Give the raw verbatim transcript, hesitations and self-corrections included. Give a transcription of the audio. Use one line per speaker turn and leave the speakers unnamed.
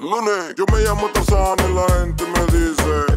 Lunes, yo me llamo Tarzán y la gente me dice